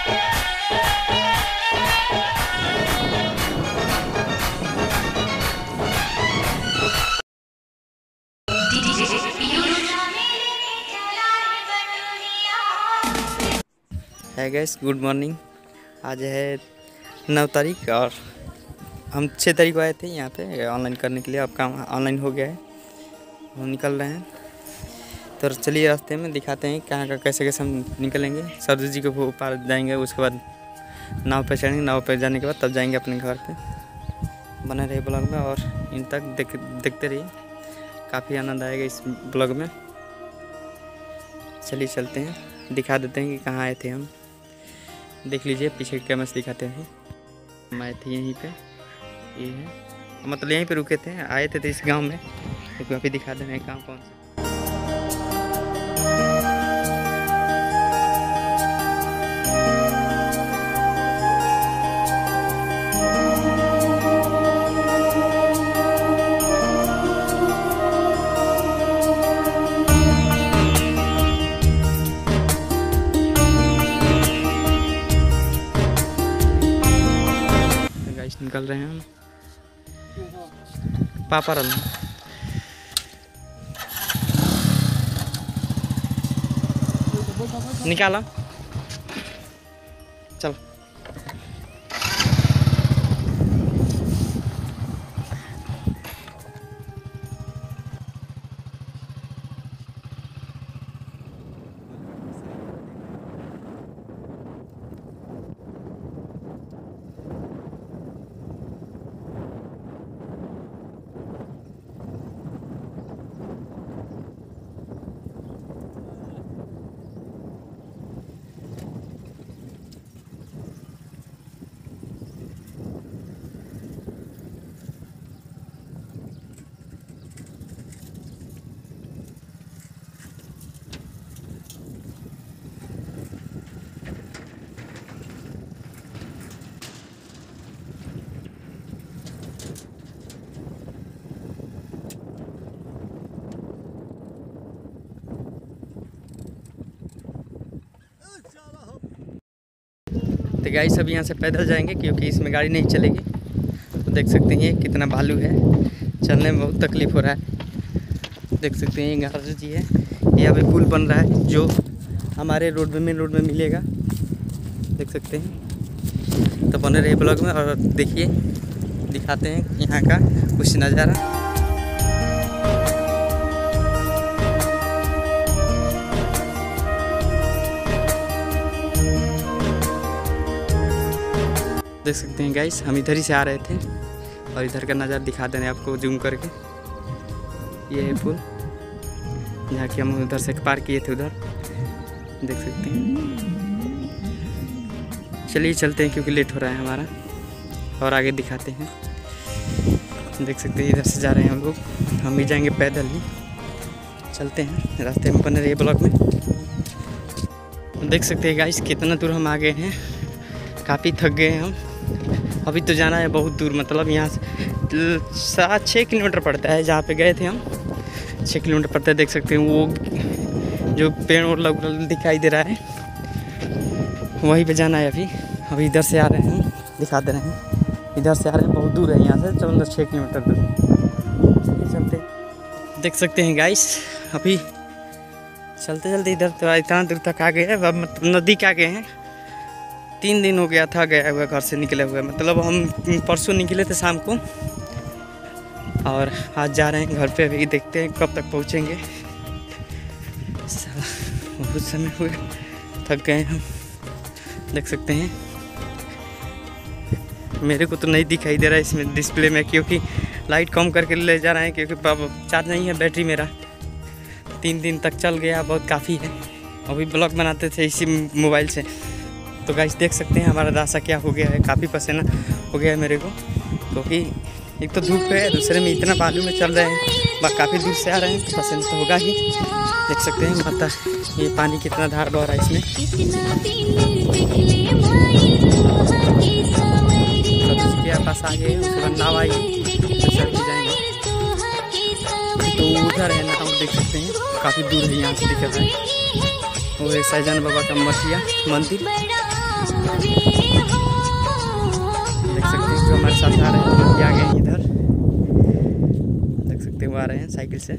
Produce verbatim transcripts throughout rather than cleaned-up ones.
है gas, good morning. आज है नौ तारीख और हम छः तारीख को आए थे यहाँ पे ऑनलाइन करने के लिए। अब काम ऑनलाइन हो गया है, हम निकल रहे हैं। तो चलिए रास्ते में दिखाते हैं कहाँ का कैसे कैसे हम निकलेंगे। सरजू जी को पार जाएंगे, उसके बाद नाव पे चढ़ेंगे। नाव पे जाने के बाद तब जाएंगे अपने घर पे। बने रहिए ब्लॉग में और इन तक देख देखते रहिए, काफ़ी आनंद आएगा इस ब्लॉग में। चलिए चलते हैं, दिखा देते हैं कि कहाँ आए थे हम। देख लीजिए पीछे कैमरे से दिखाते हैं। हम आए थे यहीं पे, ये है मतलब यहीं पे रुके थे, आए थे, थे इस गांव में। तो अभी दिखा दे रहे हैं गाँव कौन सा। निकल रहे हैं हम पापा रल निकाला, चल। तो गाइस सब यहाँ से पैदल जाएंगे क्योंकि इसमें गाड़ी नहीं चलेगी। तो देख सकते हैं कितना बालू है, चलने में बहुत तकलीफ़ हो रहा है। देख सकते हैं ये गार्ज जी है, ये अभी पुल बन रहा है जो हमारे रोड में मेन रोड में मिलेगा। देख सकते हैं, तो बने रहे ब्लॉग में और देखिए दिखाते हैं यहाँ का कुछ नज़ारा। देख सकते हैं गाइस, हम इधर ही से आ रहे थे और इधर का नज़ारा दिखा दें आपको जूम करके। ये है पुल जहाँ कि हम उधर से पार किए थे, उधर देख सकते हैं। चलिए चलते हैं क्योंकि लेट हो रहा है हमारा और आगे दिखाते हैं। देख सकते हैं इधर से जा रहे हैं हम लोग, हम भी जाएंगे पैदल ही। चलते हैं, रास्ते में बने रहिए ब्लॉग में। देख सकते हैं गाइस कितना दूर हम आ गए हैं, काफ़ी थक गए हैं हम। अभी तो जाना है बहुत दूर, मतलब यहाँ से सात छः किलोमीटर पड़ता है जहाँ पे गए थे हम, छः किलोमीटर पड़ता है। देख सकते हैं वो जो पेड़ और लग दिखाई दे रहा है, वहीं पे जाना है अभी। अभी इधर से आ रहे हैं, दिखा दे रहे हैं, इधर से आ रहे हैं, बहुत दूर है यहाँ से, चलो छः किलोमीटर दूर चलते। देख सकते हैं गाइस अभी चलते चलते इधर तो इतना दूर तक आ गए हैं, अब नदी के आ गए हैं। तीन दिन हो गया था गया हुआ घर से निकले हुए, मतलब हम परसों निकले थे शाम को और आज जा रहे हैं घर पे। अभी देखते हैं कब तक पहुँचेंगे, बहुत समय हुए, थक गए हम। देख सकते हैं मेरे को तो नहीं दिखाई दे रहा है इसमें डिस्प्ले में, क्योंकि लाइट कम करके ले जा रहे हैं, क्योंकि चार्ज नहीं है बैटरी मेरा। तीन दिन तक चल गया, बहुत काफ़ी है। अभी ब्लॉग बनाते थे इसी मोबाइल से। तो गाइस देख सकते हैं हमारा रास्ता क्या हो गया है, काफ़ी पसीना हो गया है मेरे को, क्योंकि एक तो धूप है, दूसरे में इतना बालू में चल रहे हैं, काफ़ी दूर से आ रहे हैं तो पसीना तो होगा ही। देख सकते हैं माता ये पानी कितना धार बह रहा है इसमें। के पास आ गए, उसके बाद नाव आई तो चल के जाएंगे। तो उधर है नाव, देख सकते हैं काफ़ी दूर है यहाँ से दिख रहा है। वो है सैजान बाबा का मठिया मंदिर, देख सकते हैं जो हमारे साथ आ रहे हैं, वो आ गए हैं इधर। देख सकते हैं वो आ रहे हैं साइकिल से।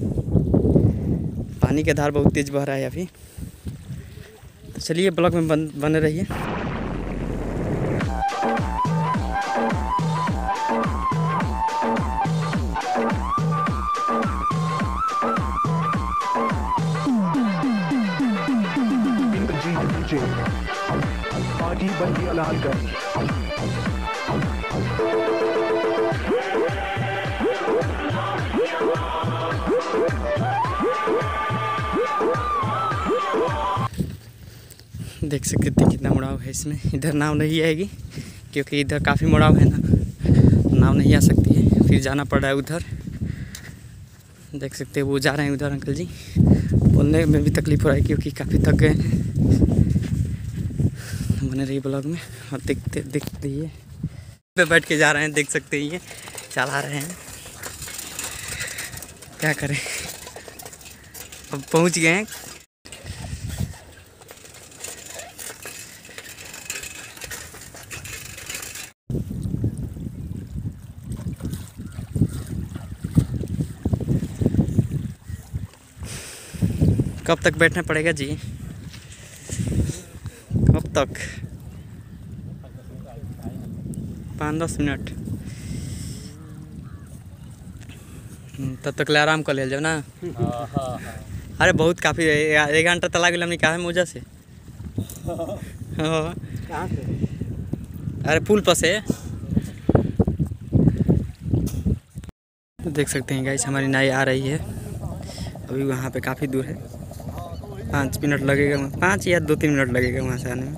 पानी का धार बहुत तेज बह रहा है अभी। तो चलिए ब्लॉग में बन बने रहिए। आगे बंदी लालगंज। देख सकते हैं कितना मुड़ाव है इसमें। इधर नाव नहीं आएगी क्योंकि इधर काफ़ी मुड़ाव है ना, नाव नहीं आ सकती है, फिर जाना पड़ रहा है उधर। देख सकते हैं वो जा रहे हैं उधर अंकल जी। बोलने में भी तकलीफ हो रहा है क्योंकि काफ़ी थक गए हैं। बने रही ब्लॉग में और देखते देखते ही पे बैठ के जा रहे हैं। देख सकते हैं ये चला रहे हैं, क्या करें। अब पहुंच गए हैं। कब तक बैठना पड़ेगा जी? कब तक? पाँच दस मिनट तब तक ले आराम कर ले जाओ ना। अरे बहुत काफ़ी एक घंटा तो लगे हमने कहा मुझे से। कहाँ से? अरे पुल पर से। तो देख सकते हैं गाइस हमारी नाई आ रही है। अभी वहाँ पे काफ़ी दूर है, पाँच मिनट लगेगा, पाँच या दो तीन मिनट लगेगा वहाँ से आने में।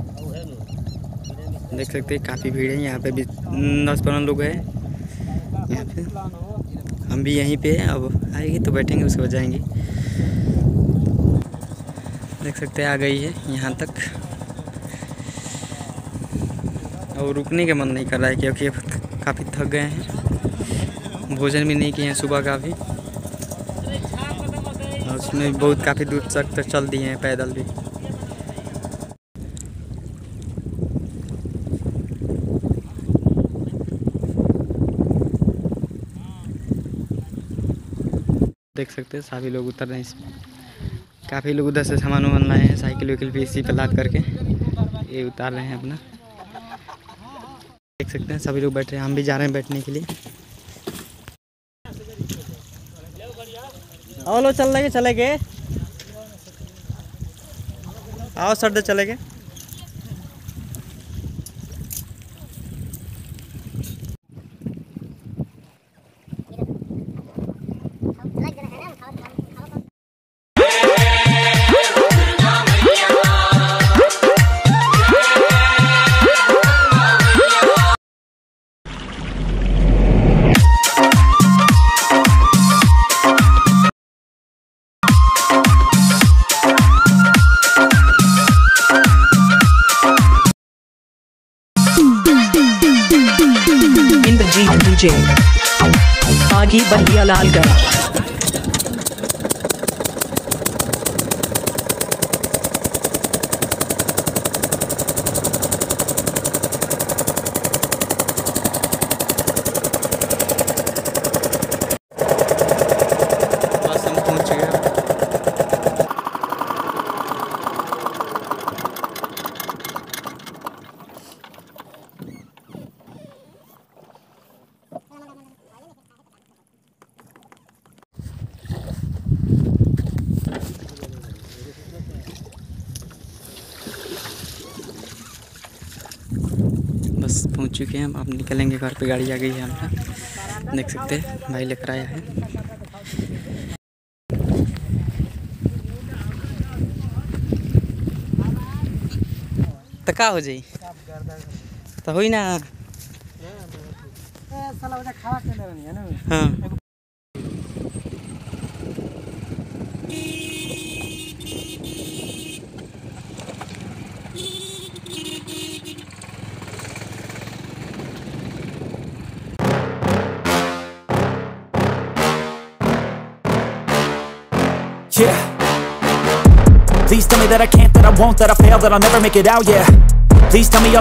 देख सकते हैं काफ़ी भीड़ है यहाँ पे भी, दस पंद्रह लोग हैं यहाँ पे। हम भी यहीं पे हैं, अब आएगी तो बैठेंगे, उसके बाद जाएंगे। देख सकते हैं आ गई है यहाँ तक। और रुकने का मन नहीं कर रहा है क्योंकि काफ़ी थक गए हैं, भोजन भी नहीं किए हैं सुबह का भी, और उसमें बहुत काफ़ी दूर तक तो चल दिए हैं पैदल भी। देख सकते हैं सभी लोग उतर रहे हैं इसमें। काफ़ी लोग उधर से सामान वामान लाए हैं, साइकिल वाइकिल भी इसी पर लाद करके ये उतार रहे हैं अपना। देख सकते हैं सभी लोग बैठ रहे हैं, हम भी जा रहे हैं बैठने के लिए। आओ लो चल रहे चले गए, आओ सर दे चले गए। डीजे आगे बढ़िया लालगंज। बस हम पहुंच गए। बस पहुंच चुके हैं हम, अब निकलेंगे घर पे। गाड़ी आ गई है हमारा, देख सकते हैं भाई लेकर आया है। तो का हो जाई तो हुई ना। हाँ Yeah. Please tell me that I can't, that I won't, that I fail, that I'll never make it out, yeah. Please tell me you're